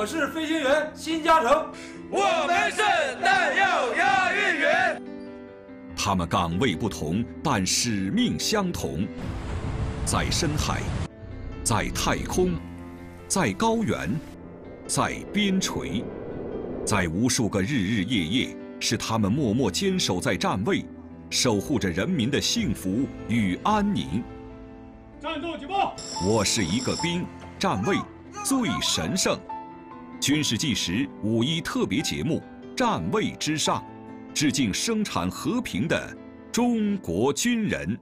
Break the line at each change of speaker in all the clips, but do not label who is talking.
我是飞行员辛嘉诚，
我们是弹药押运员。
他们岗位不同，但使命相同。在深海，在太空，在高原，在边陲，在无数个日日夜夜，是他们默默坚守在站位，守护着人民的幸福与安宁。
战斗举报！
我是一个兵，站位最神圣。军事纪实5.1特别节目《站位之上》，致敬生产和平的中国军人。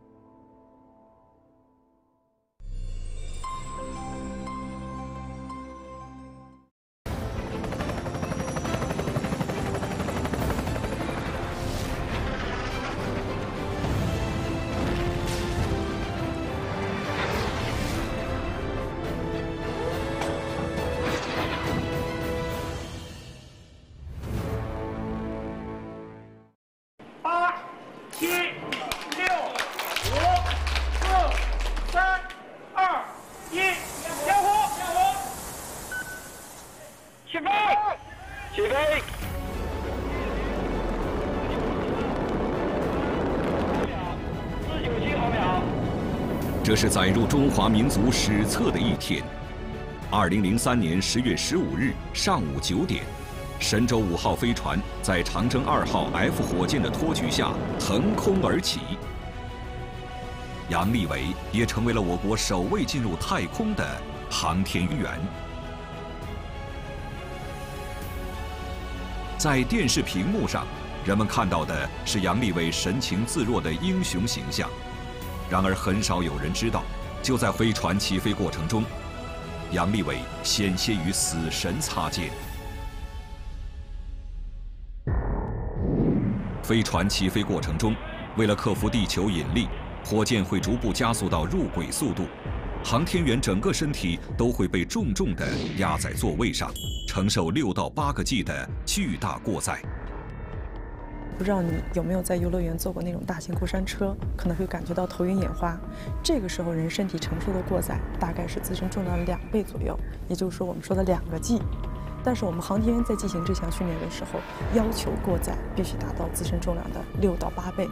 这是载入中华民族史册的一天。2003年10月15日上午9点，神舟5号飞船在长征2号 F 火箭的托举下腾空而起。杨利伟也成为了我国首位进入太空的航天员。在电视屏幕上，人们看到的是杨利伟神情自若的英雄形象。然而，很少有人知道，就在飞船起飞过程中，杨利伟险些与死神擦肩。飞船起飞过程中，为了克服地球引力，火箭会逐步加速到入轨速度，航天员整个身体都会被重重地压在座位上，承受6到8个 G 的巨大过载。
不知道你有没有在游乐园坐过那种大型过山车，可能会感觉到头晕眼花。这个时候人身体承受的过载大概是自身重量的2倍左右，也就是说我们说的2个 G。但是我们航天员在进行这项训练的时候，要求过载必须达到自身重量的6到8倍。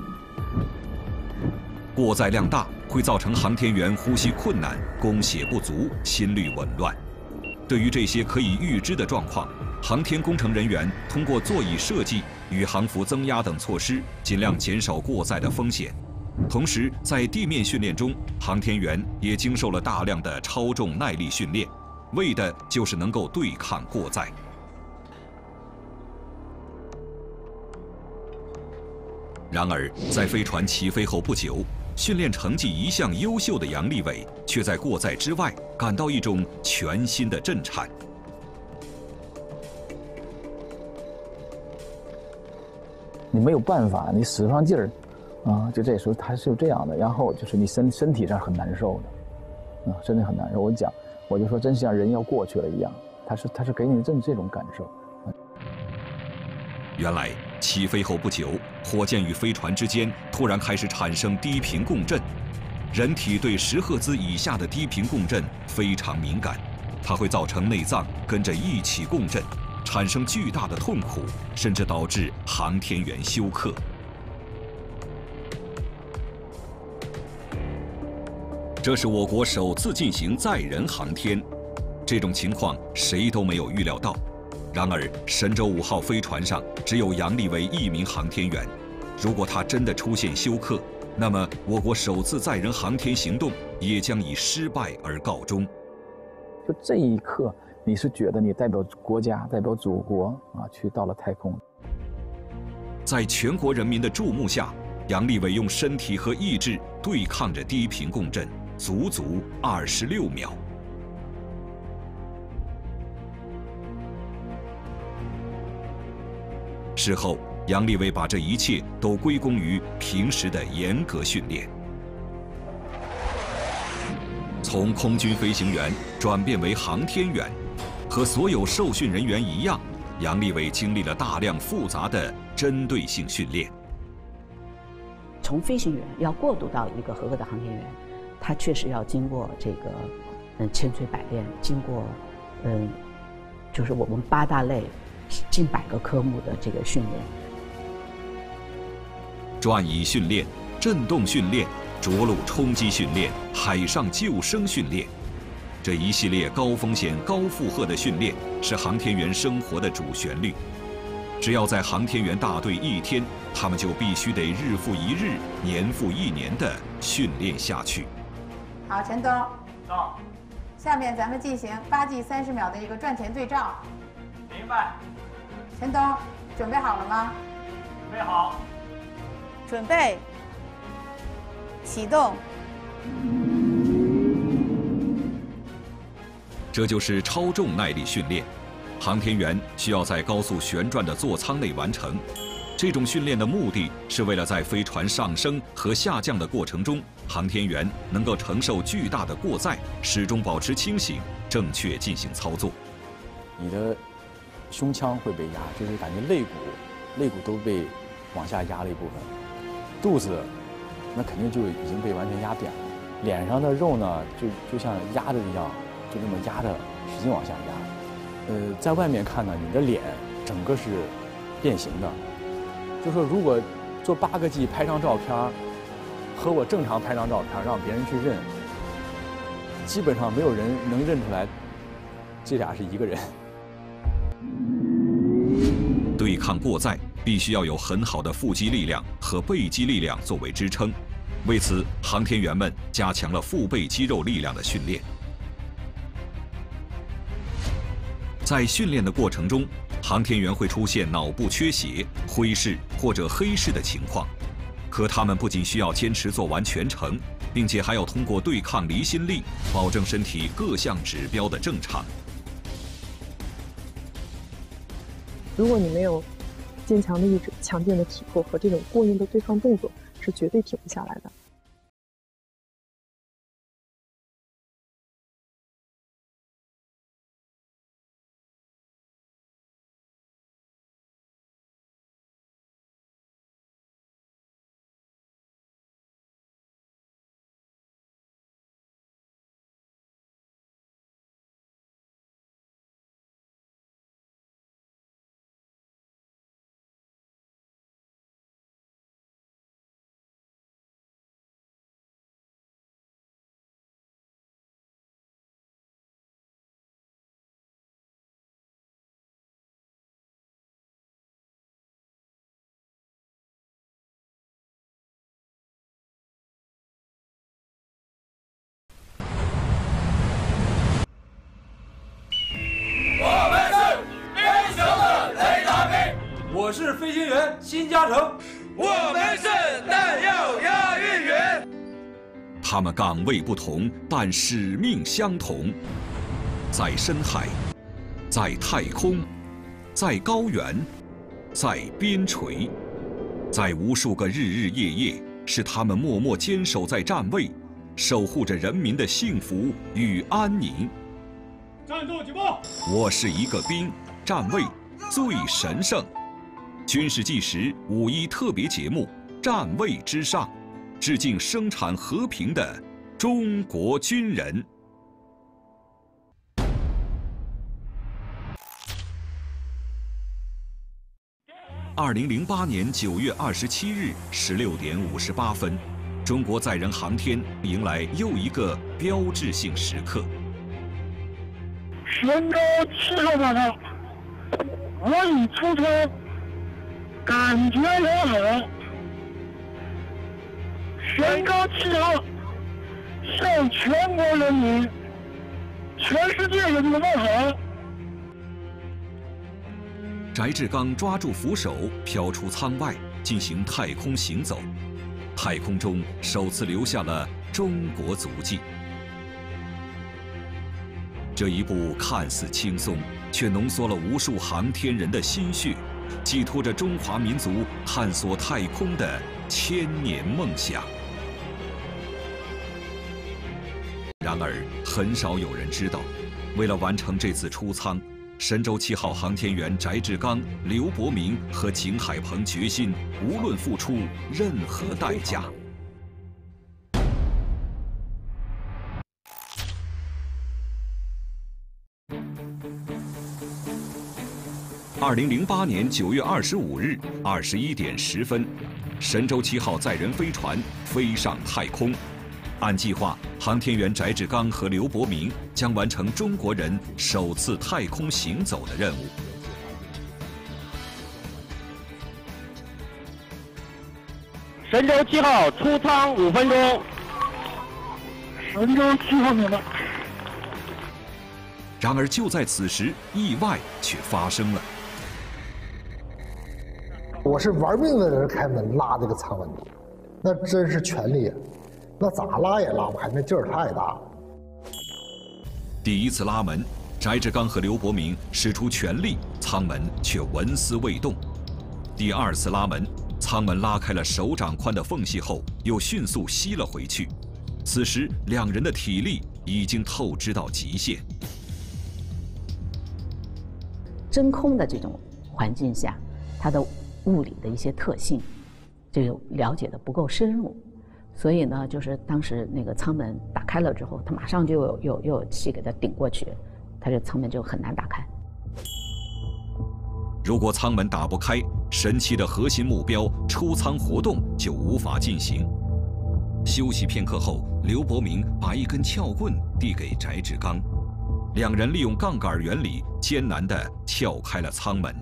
过载量大会造成航天员呼吸困难、供血不足、心率紊乱。对于这些可以预知的状况，航天工程人员通过座椅设计与航幅增压等措施，尽量减少过载的风险。同时，在地面训练中，航天员也经受了大量的超重耐力训练，为的就是能够对抗过载。然而，在飞船起飞后不久，训练成绩一向优秀的杨利伟却在过载之外感到一种全新的震颤。
你没有办法，你使不上劲儿，就这时候它是有这样的，然后就是你身体上很难受的，真的很难受。我就说真像人要过去了一样，它是给你这种感受。
原来起飞后不久，火箭与飞船之间突然开始产生低频共振。人体对10赫兹以下的低频共振非常敏感，它会造成内脏跟着一起共振，产生巨大的痛苦，甚至导致航天员休克。这是我国首次进行载人航天，这种情况谁都没有预料到。然而，神舟5号飞船上只有杨利伟1名航天员，如果他真的出现休克，那么我国首次载人航天行动也将以失败而告终。
就这一刻，你是觉得你代表国家、代表祖国去到了太空。
在全国人民的注目下，杨利伟用身体和意志对抗着低频共振，足足26秒。事后，杨利伟把这一切都归功于平时的严格训练。从空军飞行员转变为航天员，和所有受训人员一样，杨利伟经历了大量复杂的针对性训练。
从飞行员要过渡到一个合格的航天员，他确实要经过这个千锤百炼，经过就是我们8大类近100个科目的这个训练。
转移训练、震动训练、着陆冲击训练、海上救生训练，这一系列高风险、高负荷的训练是航天员生活的主旋律。只要在航天员大队1天，他们就必须得日复一日、年复一年的训练下去。
好，陈东，到。下面咱们进行8G 30秒的一个转前对照。
明白。
陈东，准备好了吗？
准备好。
准备。启动。
这就是超重耐力训练。航天员需要在高速旋转的座舱内完成。这种训练的目的是为了在飞船上升和下降的过程中，航天员能够承受巨大的过载，始终保持清醒，正确进行操作。
你的胸腔会被压，就是感觉肋骨都被往下压了一部分，肚子那肯定就已经被完全压扁了，脸上的肉呢就像压着一样，就这么压着，使劲往下压。在外面看呢，你的脸整个是变形的。就说如果做8个 G 拍张照片，和我正常拍张照片让别人去认，基本上没有人能认出来这俩是一个人。
对抗过载必须要有很好的腹肌力量和背肌力量作为支撑，为此航天员们加强了腹背肌肉力量的训练。在训练的过程中，航天员会出现脑部缺血、灰视或者黑视的情况，可他们不仅需要坚持做完全程，并且还要通过对抗离心力，保证身体各项指标的正常。
如果你没有坚强的意志、强健的体魄和这种过硬的对抗动作，是绝对停不下来的。
我是飞行员辛嘉诚，
我们是弹药押运员。
他们岗位不同，但使命相同。在深海，在太空，在高原，在边陲，在无数个日日夜夜，是他们默默坚守在站位，守护着人民的幸福与安宁。
战斗警报！
我是一个兵，站位最神圣。军事纪实5.1特别节目《站位之上》，致敬生产和平的中国军人。2008年9月27日16点58分，中国载人航天迎来又一个标志性时刻。
宣告气候报告，我已出舱，感觉良好。宣告气候，向全国人民、全世界人民问好。
翟志刚抓住扶手，飘出舱外，进行太空行走。太空中首次留下了中国足迹。这一步看似轻松，却浓缩了无数航天人的心血，寄托着中华民族探索太空的千年梦想。然而，很少有人知道，为了完成这次出舱，神舟7号航天员翟志刚、刘伯明和景海鹏决心无论付出任何代价。 2008年9月25日21点10分，神舟7号载人飞船飞上太空。按计划，航天员翟志刚和刘伯明将完成中国人首次太空行走的任务。
神舟7号出舱5分钟。神舟7号明白。
然而就在此时，意外却发生了。
我是玩命的人开门拉这个舱门，那真是全力啊！那咋拉也拉不开，那劲儿太大了。
第一次拉门，翟志刚和刘伯明使出全力，舱门却纹丝未动。第二次拉门，舱门拉开了手掌宽的缝隙后，又迅速吸了回去。此时，两人的体力已经透支到极限。
真空的这种环境下，它的物理的一些特性，这个了解的不够深入。所以呢，就是当时那个舱门打开了之后，它马上就又有气给它顶过去，它这舱门就很难打开。
如果舱门打不开，神七的核心目标出舱活动就无法进行。休息片刻后，刘伯明把一根撬棍递给翟志刚，两人利用杠杆原理艰难地撬开了舱门。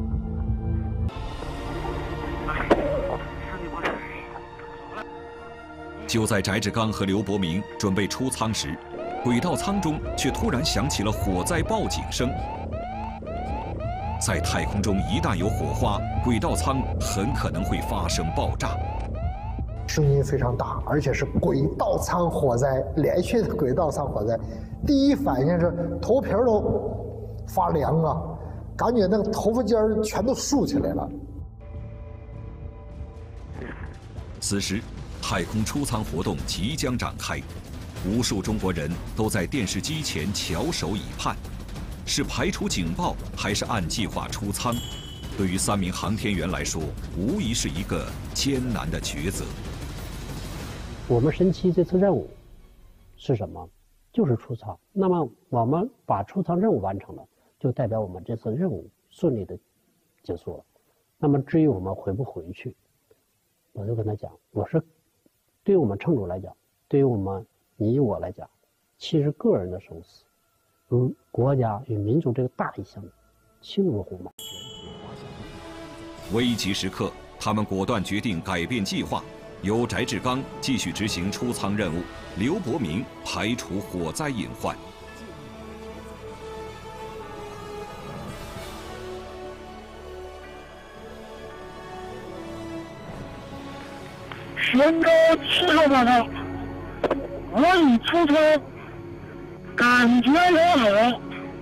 就在翟志刚和刘伯明准备出舱时，轨道舱中却突然响起了火灾报警声。在太空中，一旦有火花，轨道舱很可能会发生爆炸。
声音非常大，而且是轨道舱火灾，连续的轨道舱火灾。第一反应是头皮都发凉啊，感觉那个头发尖儿全都竖起来了。
此时，太空出舱活动即将展开，无数中国人都在电视机前翘首以盼。是排除警报，还是按计划出舱？对于3名航天员来说，无疑是一个艰难的抉择。
我们神七这次任务是什么？就是出舱。那么我们把出舱任务完成了，就代表我们这次任务顺利的结束了。那么至于我们回不回去，我就跟他讲，我说，对于我们乘组来讲，对于我们你我来讲，其实个人的生死，与国家与民族这个大义相轻如鸿毛。
危急时刻，他们果断决定改变计划，由翟志刚继续执行出舱任务，刘伯明排除火灾隐患。
神舟7号报告，我已出舱，感觉良好。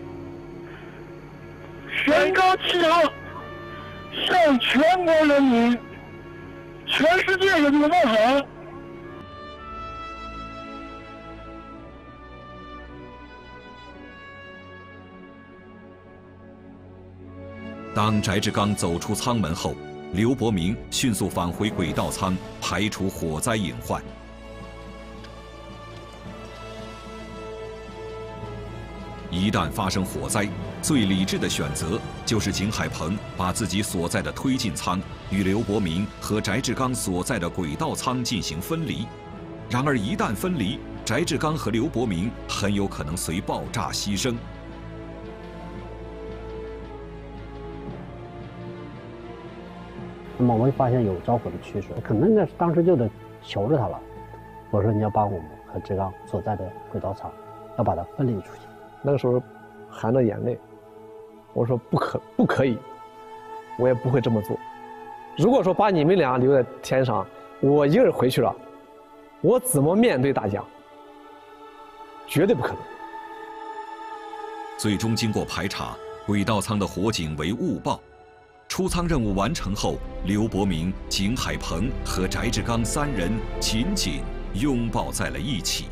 神舟7号向全国人民、全世界人民问好。
当翟志刚走出舱门后，刘伯明迅速返回轨道舱，排除火灾隐患。一旦发生火灾，最理智的选择就是景海鹏把自己所在的推进舱与刘伯明和翟志刚所在的轨道舱进行分离。然而，一旦分离，翟志刚和刘伯明很有可能随爆炸牺牲。
那么我们发现有着火的趋势，可能呢当时就得求着他了。我说你要把我们和志刚所在的轨道舱要把它分离出去。
那个时候含着眼泪，我说不可以，我也不会这么做。如果说把你们俩留在天上，我一个人回去了，我怎么面对大家？绝对不可能。
最终经过排查，轨道舱的火警为误报。出舱任务完成后，刘伯明、景海鹏和翟志刚3人紧紧拥抱在了一起。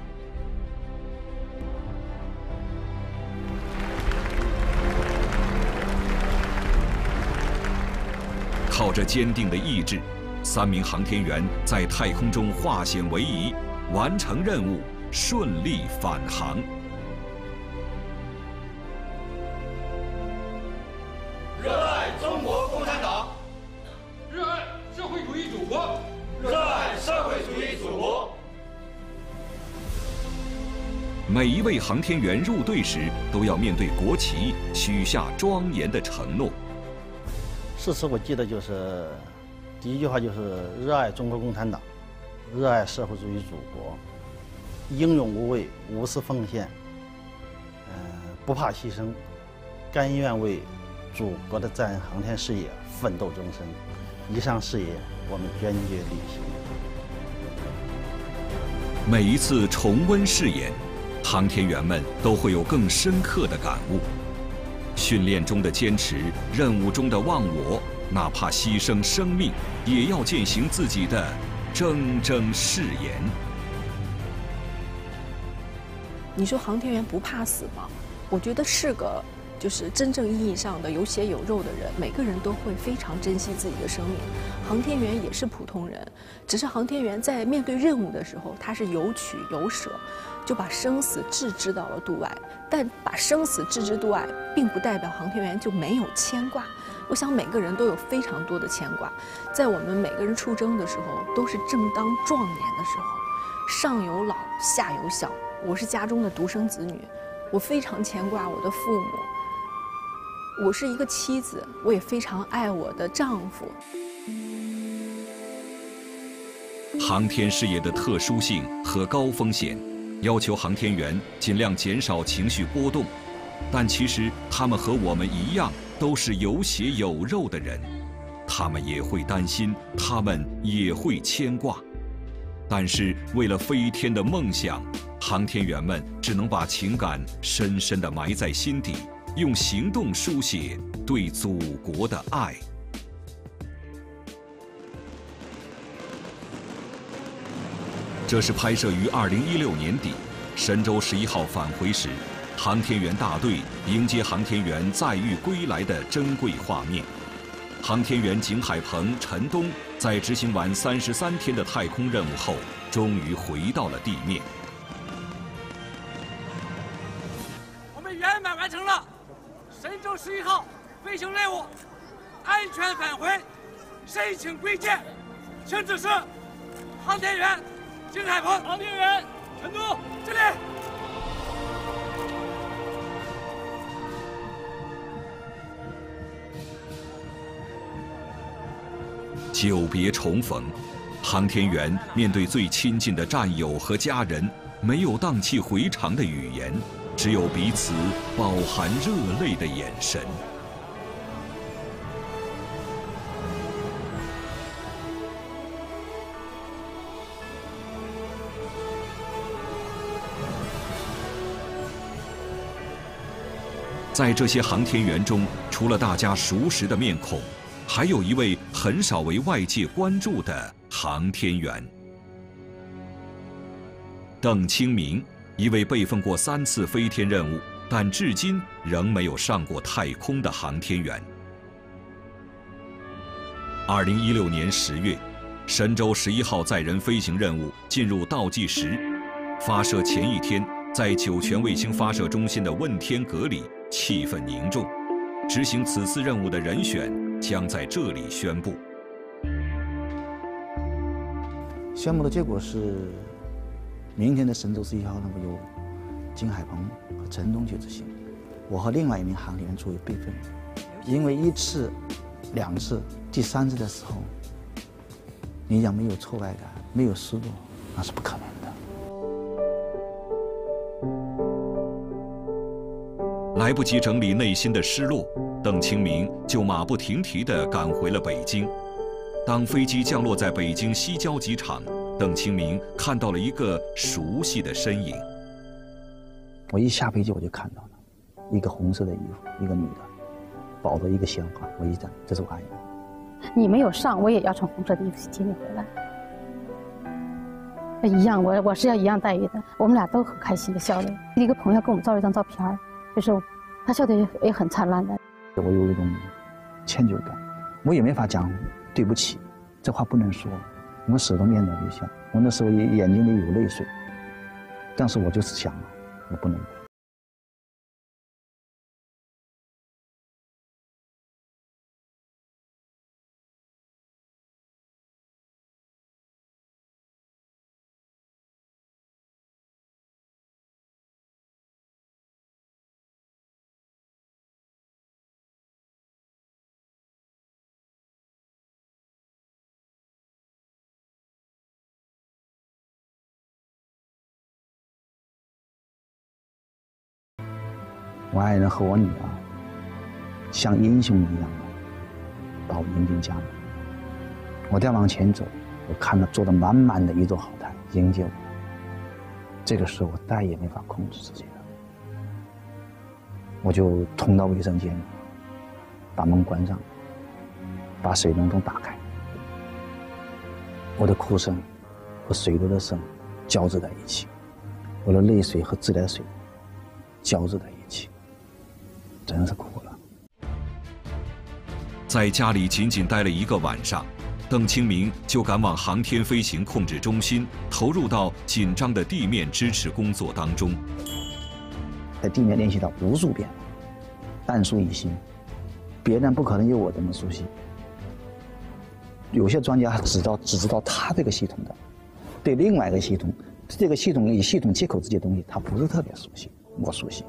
靠着坚定的意志，3名航天员在太空中化险为夷，完成任务，顺利返航。
热热爱社会主义祖国。
每一位航天员入队时，都要面对国旗，许下庄严的承诺。
誓词我记得就是第一句话就是热爱中国共产党，热爱社会主义祖国，英勇无畏，无私奉献，不怕牺牲，甘愿为祖国的载人航天事业奋斗终身。以上誓言，我们坚决履行。
每一次重温誓言，航天员们都会有更深刻的感悟。训练中的坚持，任务中的忘我，哪怕牺牲生命，也要践行自己的铮铮誓言。
你说航天员不怕死吗？我觉得是个就是真正意义上的有血有肉的人，每个人都会非常珍惜自己的生命。航天员也是普通人，只是航天员在面对任务的时候，他是有取有舍，就把生死置之到了度外。但把生死置之度外，并不代表航天员就没有牵挂。我想每个人都有非常多的牵挂，在我们每个人出征的时候，都是正当壮年的时候，上有老，下有小。我是家中的独生子女，我非常牵挂我的父母。我是一个妻子，我也非常爱我的丈夫。
航天事业的特殊性和高风险，要求航天员尽量减少情绪波动，但其实他们和我们一样，都是有血有肉的人，他们也会担心，他们也会牵挂。但是为了飞天的梦想，航天员们只能把情感深深地埋在心底，用行动书写对祖国的爱。这是拍摄于2016年底，神舟11号返回时，航天员大队迎接航天员载誉归来的珍贵画面。航天员景海鹏、陈冬在执行完33天的太空任务后，终于回到了地面。
我们圆满完成了神舟11号飞行任务，安全返回，申请归建。请指示航天员景海鹏、航天员陈冬敬礼。
久别重逢，航天员面对最亲近的战友和家人，没有荡气回肠的语言，只有彼此饱含热泪的眼神。在这些航天员中，除了大家熟识的面孔，还有一位很少为外界关注的航天员——邓清明，一位备份过3次飞天任务，但至今仍没有上过太空的航天员。2016年10月，神舟11号载人飞行任务进入倒计时，发射前一天，在酒泉卫星发射中心的问天阁里，气氛凝重。执行此次任务的人选将在这里宣布。
宣布的结果是，明天的神舟11号任务由景海鹏和陈冬去执行，我和另外一名航天员作为备份。因为1次、2次、第3次的时候，你讲没有挫败感，没有失落，那是不可能的。
来不及整理内心的失落，邓清明就马不停蹄地赶回了北京。当飞机降落在北京西郊机场，邓清明看到了一个熟悉的身影。
我一下飞机我就看到了一个红色的衣服，一个女的抱着一个鲜花，我一站，这是我阿姨。
你没有上，我也要穿红色的衣服去接你回来。一样，我是要一样待遇的。我们俩都很开心的笑了。一个朋友跟我们照了一张照片，就是他笑得也很灿烂的。
我有一种歉疚感，我也没法讲对不起，这话不能说，我始终面带微笑。我那时候眼睛里有泪水，但是我就是想，我不能哭。
我爱人和我女儿像英雄一样的把我迎进家门。我再往前走，我看到坐得满满的一桌好菜迎接我。这个时候我再也没法控制自己了，我就冲到卫生间，把门关上，把水龙头打开。我的哭声和水流的声交织在一起，我的泪水和自来水交织在一起，真是哭了。
在家里仅仅待了1个晚上，邓清明就赶往航天飞行控制中心，投入到紧张的地面支持工作当中。
在地面练习到无数遍，半熟一心，别人不可能有我这么熟悉。有些专家只知道他这个系统的，对另外一个系统，这个系统里系统接口这些东西，他不是特别熟悉，我熟悉。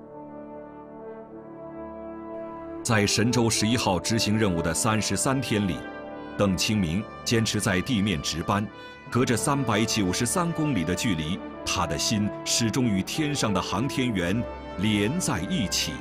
在神舟11号执行任务的33天里，邓清明坚持在地面值班，隔着393公里的距离，他的心始终与天上的航天员连在一起。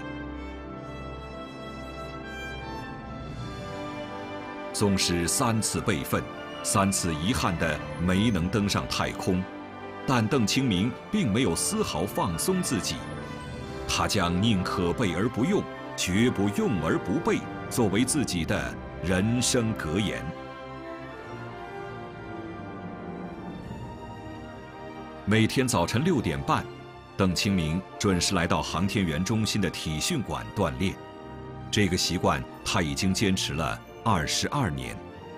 纵使3次备份，3次遗憾地没能登上太空，但邓清明并没有丝毫放松自己，他将宁可备而不用，绝不用而不备作为自己的人生格言。每天早晨6点半，邓清明准时来到航天员中心的体训馆锻炼。这个习惯他已经坚持了22年。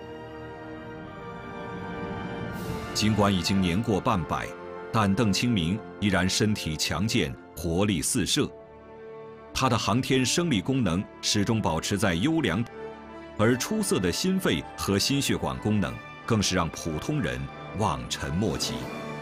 尽管已经年过半百，但邓清明依然身体强健，活力四射。他的航天生理功能始终保持在优良，而出色的心肺和心血管功能更是让普通人望尘莫及。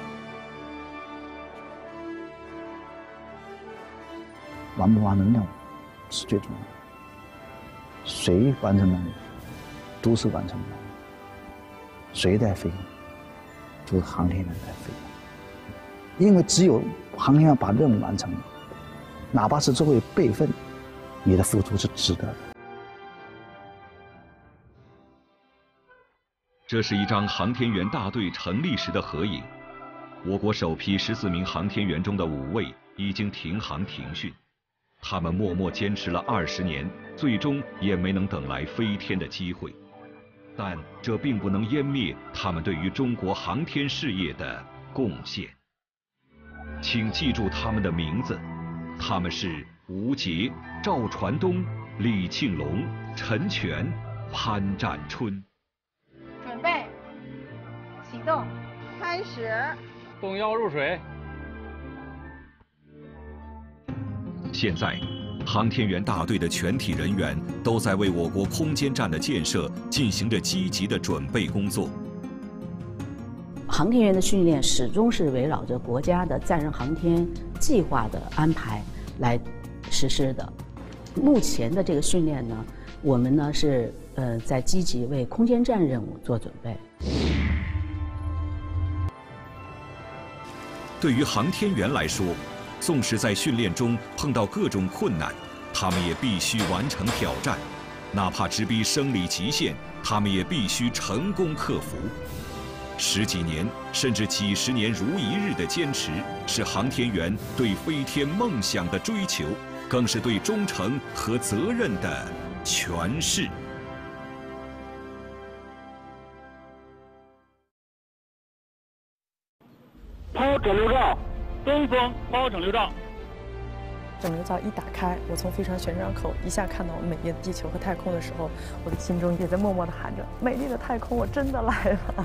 完不完成任务是最重要的，谁完成任务都是完成任务，谁在飞就是航天员在飞，因为只有航天员把任务完成了，哪怕是作为备份，你的付出是值得的。
这是一张航天员大队成立时的合影。我国首批14名航天员中的5位已经停航停训，他们默默坚持了20年，最终也没能等来飞天的机会。但这并不能湮灭他们对于中国航天事业的贡献。请记住他们的名字，他们是吴杰、赵传东、李庆龙、陈全、潘占春。
准备，启动，开始。
动腰入水。
现在，航天员大队的全体人员都在为我国空间站的建设进行着积极的准备工作。
航天员的训练始终是围绕着国家的载人航天计划的安排来实施的。目前的这个训练呢，我们呢是在积极为空间站任务做准备。
对于航天员来说，纵使在训练中碰到各种困难，他们也必须完成挑战，哪怕直逼生理极限，他们也必须成功克服。10几年甚至几十年如一日的坚持，是航天员对飞天梦想的追求，更是对忠诚和责任的诠释。
抛整流罩，东风抛整流罩。
整流罩一打开，我从飞船旋转口一下看到美丽的地球和太空的时候，我的心中也在默默地喊着：美丽的太空，我真的来了。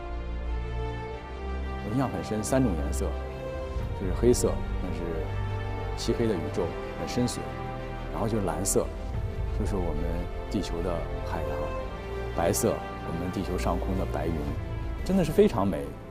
我印象很深，3种颜色，就是黑色，那是漆黑的宇宙，很深邃；然后就是蓝色，就是我们地球的海洋；白色，我们地球上空的白云，真的是非常美。